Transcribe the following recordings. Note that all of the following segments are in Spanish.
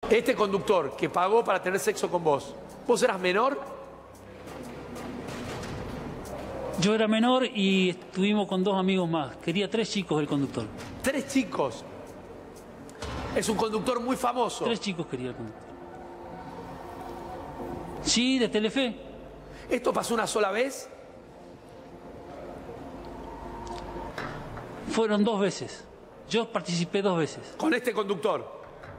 Este conductor que pagó para tener sexo con vos, ¿vos eras menor? Yo era menor y estuvimos con 2 amigos más. Quería 3 chicos el conductor. 3 chicos. Es un conductor muy famoso. 3 chicos quería el conductor. Sí, de Telefe. ¿Esto pasó una sola vez? Fueron 2 veces. Yo participé 2 veces. ¿Con este conductor?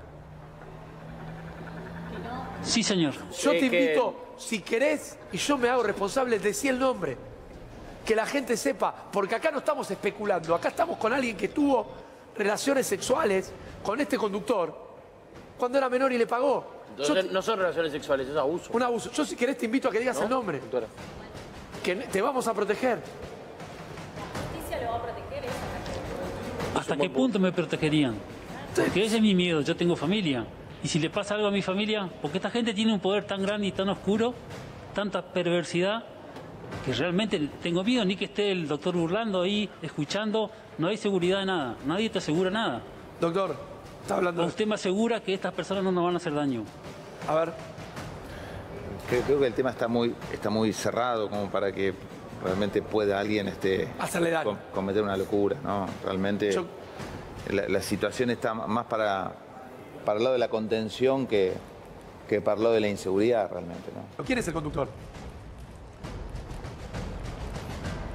Sí, señor. Yo te invito, si querés, y yo me hago responsable, decí el nombre. Que la gente sepa, porque acá no estamos especulando, acá estamos con alguien que tuvo relaciones sexuales con este conductor cuando era menor y le pagó. Entonces, no son relaciones sexuales, es abuso. Un abuso. Yo si querés te invito a que digas el nombre. Doctora. Que te vamos a proteger. ¿La justicia lo va a proteger? ¿Hasta qué punto me protegerían? Porque ese es mi miedo, yo tengo familia. Y si le pasa algo a mi familia, porque esta gente tiene un poder tan grande y tan oscuro, tanta perversidad, que realmente tengo miedo, ni que esté el doctor burlando ahí, escuchando, no hay seguridad de nada, nadie te asegura nada. Doctor, está hablando. Usted me asegura que estas personas no nos van a hacer daño. A ver. Creo que el tema está muy cerrado como para que realmente pueda alguien hacerle daño. Cometer una locura, ¿no? Realmente la situación está más para el lado de la contención que para el lado de la inseguridad realmente, ¿no? ¿Quién es el conductor?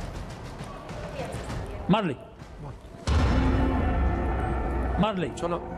Marley. Marley. Yo no.